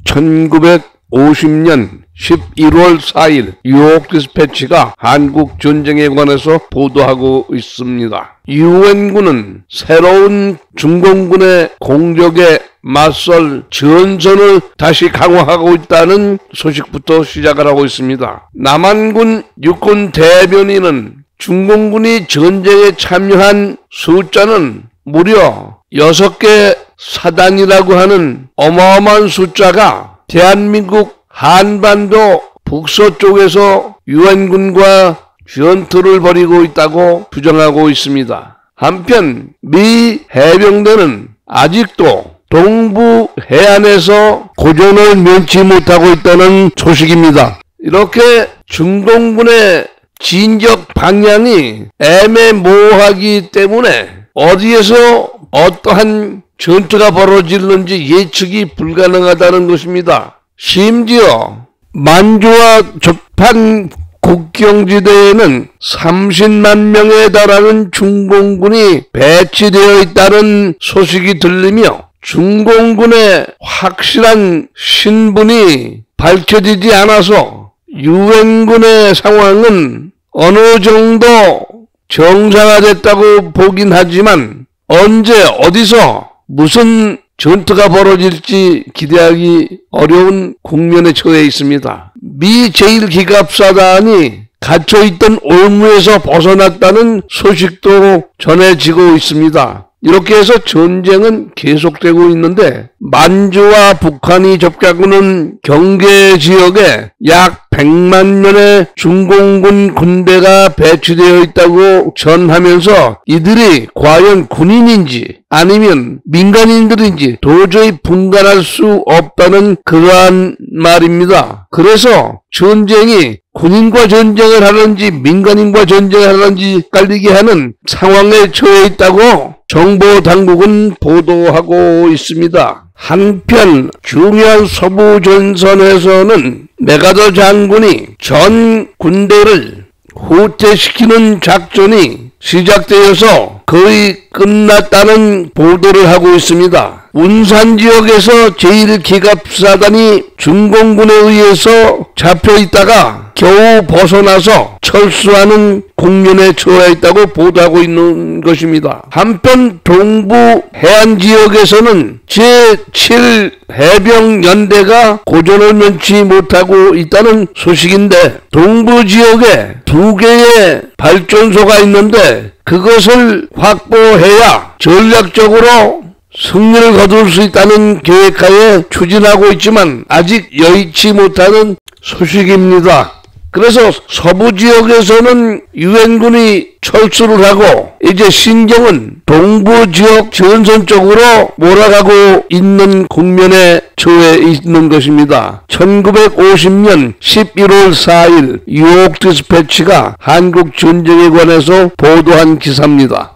1950년 11월 4일 뉴욕 디스패치가 한국 전쟁에 관해서 보도하고 있습니다. 유엔군은 새로운 중공군의 공격에 맞설 전선을 다시 강화하고 있다는 소식부터 시작을 하고 있습니다. 남한군 육군 대변인은 중공군이 전쟁에 참여한 숫자는 무려 6개 사단이라고 하는 어마어마한 숫자가 대한민국 한반도 북서쪽에서 유엔군과 전투를 벌이고 있다고 주장하고 있습니다. 한편 미 해병대는 아직도 동부 해안에서 고전을 면치 못하고 있다는 소식입니다. 이렇게 중공군의 진격 방향이 애매모호하기 때문에 어디에서 어떠한 전투가 벌어질는지 예측이 불가능하다는 것입니다. 심지어 만주와 접한 국경지대에는 30만 명에 달하는 중공군이 배치되어 있다는 소식이 들리며 중공군의 확실한 신분이 밝혀지지 않아서 유엔군의 상황은 어느 정도 정상화됐다고 보긴 하지만 언제 어디서 무슨 전투가 벌어질지 기대하기 어려운 국면에 처해 있습니다. 미 제1기갑사단이 갇혀있던 올무에서 벗어났다는 소식도 전해지고 있습니다. 이렇게 해서 전쟁은 계속되고 있는데 만주와 북한이 접촉하는 경계지역에 약 100만 명의 중공군 군대가 배치되어 있다고 전하면서 이들이 과연 군인인지 아니면 민간인들인지 도저히 분간할 수 없다는 그러한 말입니다. 그래서 전쟁이 군인과 전쟁을 하는지 민간인과 전쟁을 하는지 헷갈리게 하는 상황에 처해 있다고 정보 당국은 보도하고 있습니다. 한편 중요한 서부 전선에서는 메가더 장군이 전 군대를 후퇴시키는 작전이 시작되어서 거의 끝났다는 보도를 하고 있습니다. 운산 지역에서 제1기갑사단이 중공군에 의해서 잡혀있다가 겨우 벗어나서 철수하는 국면에 처해 있다고 보도하고 있는 것입니다. 한편 동부 해안 지역에서는 제7해병연대가 고전을 면치 못하고 있다는 소식인데 동부 지역에 2개의 발전소가 있는데 그것을 확보해야 전략적으로 승리를 거둘 수 있다는 계획하에 추진하고 있지만 아직 여의치 못하는 소식입니다. 그래서 서부 지역에서는 유엔군이 철수를 하고 이제 신경은 동부 지역 전선 쪽으로 몰아가고 있는 국면에 처해 있는 것입니다. 1950년 11월 4일 뉴욕 디스패치가 한국 전쟁에 관해서 보도한 기사입니다.